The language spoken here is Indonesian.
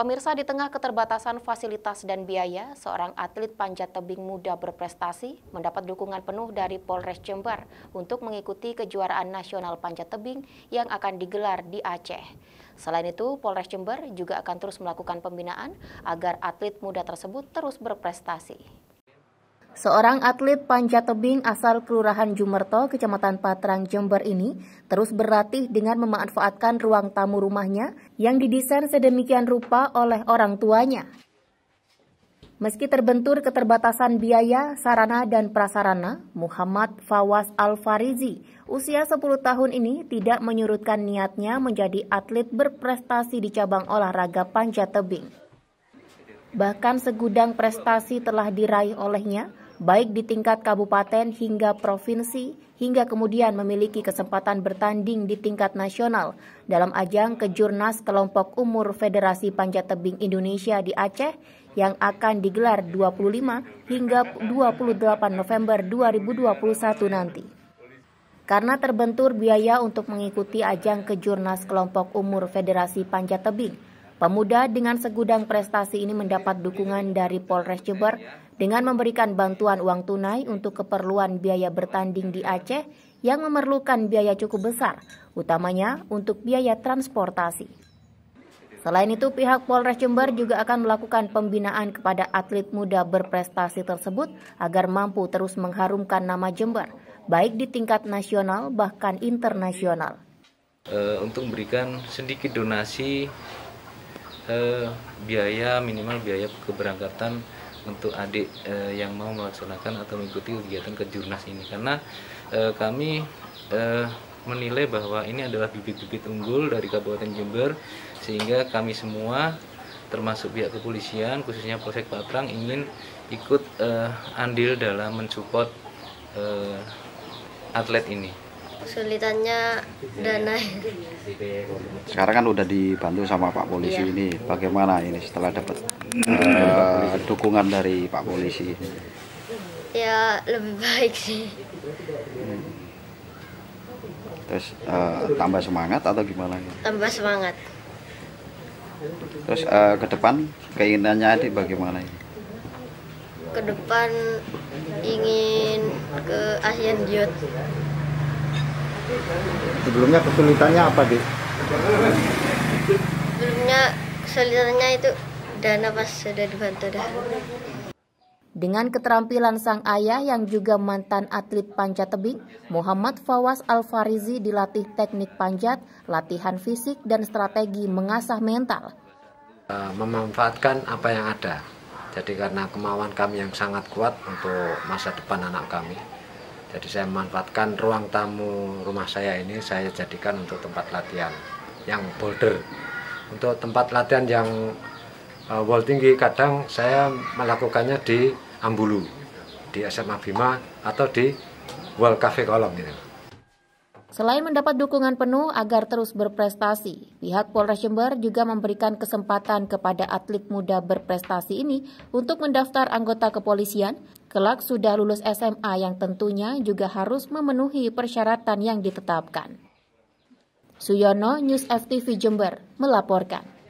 Pemirsa, di tengah keterbatasan fasilitas dan biaya, seorang atlet panjat tebing muda berprestasi mendapat dukungan penuh dari Polres Jember untuk mengikuti kejuaraan nasional panjat tebing yang akan digelar di Aceh. Selain itu, Polres Jember juga akan terus melakukan pembinaan agar atlet muda tersebut terus berprestasi. Seorang atlet panjat tebing asal Kelurahan Jumerto, Kecamatan Patrang, Jember ini terus berlatih dengan memanfaatkan ruang tamu rumahnya yang didesain sedemikian rupa oleh orang tuanya. Meski terbentur keterbatasan biaya, sarana dan prasarana, Muhammad Fawaz Al-Farizi, usia 10 tahun ini tidak menyurutkan niatnya menjadi atlet berprestasi di cabang olahraga panjat tebing. Bahkan segudang prestasi telah diraih olehnya, baik di tingkat kabupaten hingga provinsi, hingga kemudian memiliki kesempatan bertanding di tingkat nasional dalam ajang Kejurnas Kelompok Umur Federasi Panjat Tebing Indonesia di Aceh yang akan digelar 25 hingga 28 November 2021 nanti. Karena terbentur biaya untuk mengikuti ajang Kejurnas Kelompok Umur Federasi Panjat Tebing, pemuda dengan segudang prestasi ini mendapat dukungan dari Polres Jember dengan memberikan bantuan uang tunai untuk keperluan biaya bertanding di Aceh yang memerlukan biaya cukup besar, utamanya untuk biaya transportasi. Selain itu, pihak Polres Jember juga akan melakukan pembinaan kepada atlet muda berprestasi tersebut agar mampu terus mengharumkan nama Jember, baik di tingkat nasional bahkan internasional. Untuk memberikan sedikit donasi minimal biaya keberangkatan untuk adik yang mau melaksanakan atau mengikuti kegiatan Kejurnas ini, karena kami menilai bahwa ini adalah bibit-bibit unggul dari Kabupaten Jember, sehingga kami semua termasuk pihak kepolisian khususnya Polsek Patrang ingin ikut andil dalam mensupport atlet ini. Kesulitannya dana. Sekarang kan udah dibantu sama Pak Polisi, ini bagaimana ini setelah dapat dukungan dari Pak Polisi? Ya lebih baik sih. Terus tambah semangat atau gimana? Tambah semangat. Terus ke depan keinginannya adik bagaimana? Ke depan ingin ke Asian Youth. Sebelumnya kesulitannya apa, Dik? Sebelumnya kesulitannya itu dana pas sudah dibantu dah. Dengan keterampilan sang ayah yang juga mantan atlet panjat tebing, Muhammad Fawaz Al-Farizi dilatih teknik panjat, latihan fisik, dan strategi mengasah mental. Memanfaatkan apa yang ada. Jadi karena kemauan kami yang sangat kuat untuk masa depan anak kami. Jadi saya memanfaatkan ruang tamu rumah saya ini, saya jadikan untuk tempat latihan yang boulder. Untuk tempat latihan yang wall tinggi, kadang saya melakukannya di Ambulu, di SMA Bima, atau di Wall Cafe Kolong gitu. Selain mendapat dukungan penuh agar terus berprestasi, pihak Polres Jember juga memberikan kesempatan kepada atlet muda berprestasi ini untuk mendaftar anggota kepolisian, kelak sudah lulus SMA yang tentunya juga harus memenuhi persyaratan yang ditetapkan. Suyono, News FTV Jember, melaporkan.